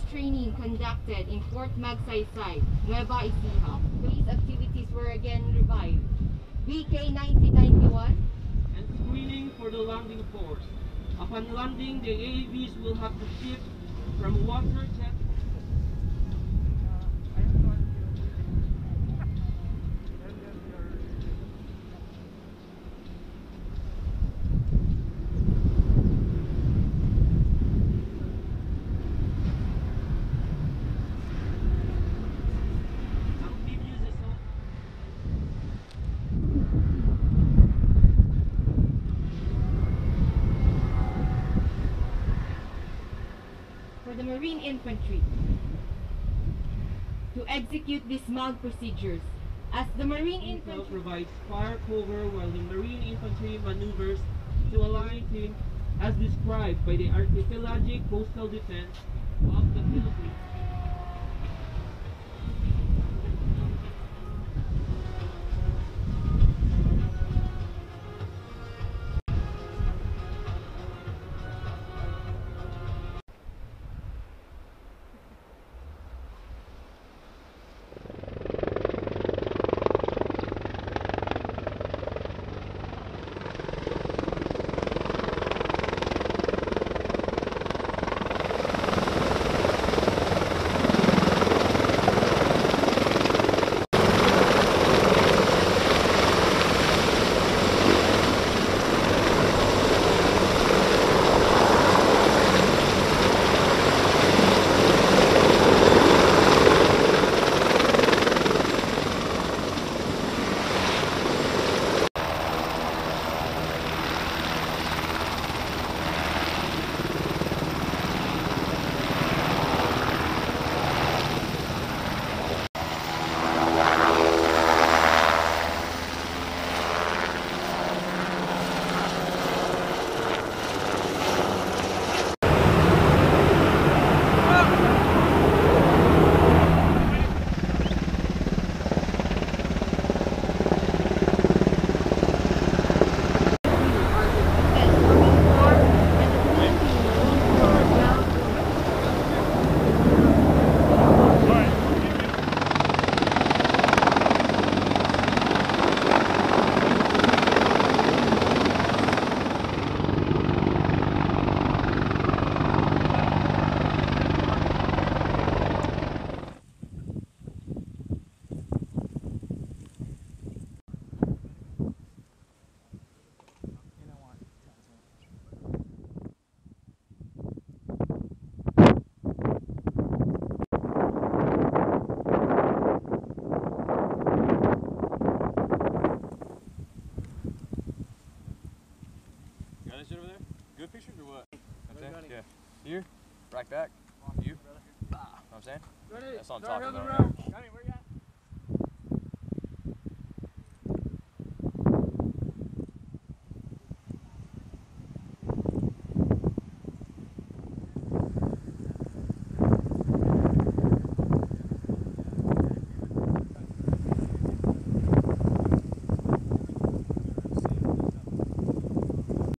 training conducted in Fort Magsaysay, Nueva Ecija. Base activities were again revived. BK 1991. And screening for the landing force. Upon landing, the AAVs will have to shift from water jet for the Marine Infantry to execute these MAG procedures. As the Marine Infantry provides fire cover while the Marine Infantry maneuvers to align team as described by the Archipelagic Coastal Defense of the Philippines. Over there? Good pictures or what? Yeah. Here? Right back? You? Know what I'm saying? That's what I'm talking about.